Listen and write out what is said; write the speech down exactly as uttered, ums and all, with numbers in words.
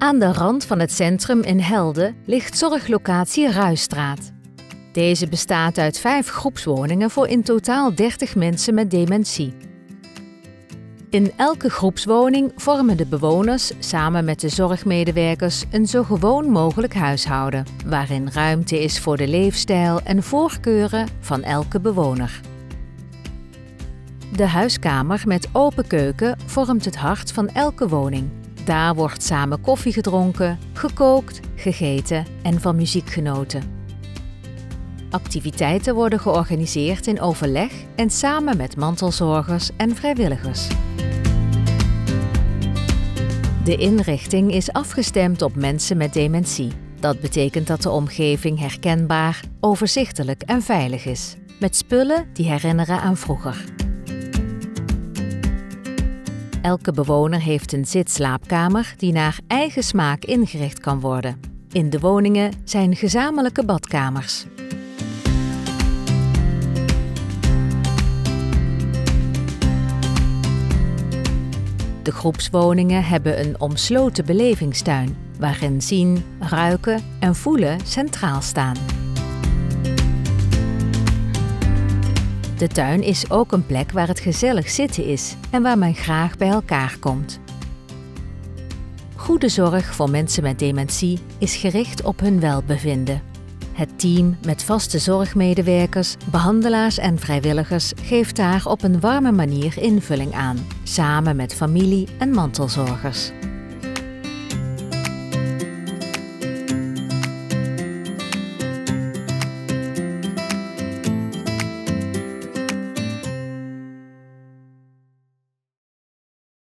Aan de rand van het centrum in Helden ligt zorglocatie Ruisstraat. Deze bestaat uit vijf groepswoningen voor in totaal dertig mensen met dementie. In elke groepswoning vormen de bewoners samen met de zorgmedewerkers een zo gewoon mogelijk huishouden, waarin ruimte is voor de leefstijl en voorkeuren van elke bewoner. De huiskamer met open keuken vormt het hart van elke woning. Daar wordt samen koffie gedronken, gekookt, gegeten en van muziek genoten. Activiteiten worden georganiseerd in overleg en samen met mantelzorgers en vrijwilligers. De inrichting is afgestemd op mensen met dementie. Dat betekent dat de omgeving herkenbaar, overzichtelijk en veilig is, met spullen die herinneren aan vroeger. Elke bewoner heeft een zit-slaapkamer die naar eigen smaak ingericht kan worden. In de woningen zijn gezamenlijke badkamers. De groepswoningen hebben een omsloten belevingstuin, waarin zien, ruiken en voelen centraal staan. De tuin is ook een plek waar het gezellig zitten is en waar men graag bij elkaar komt. Goede zorg voor mensen met dementie is gericht op hun welbevinden. Het team met vaste zorgmedewerkers, behandelaars en vrijwilligers geeft daar op een warme manier invulling aan, samen met familie en mantelzorgers.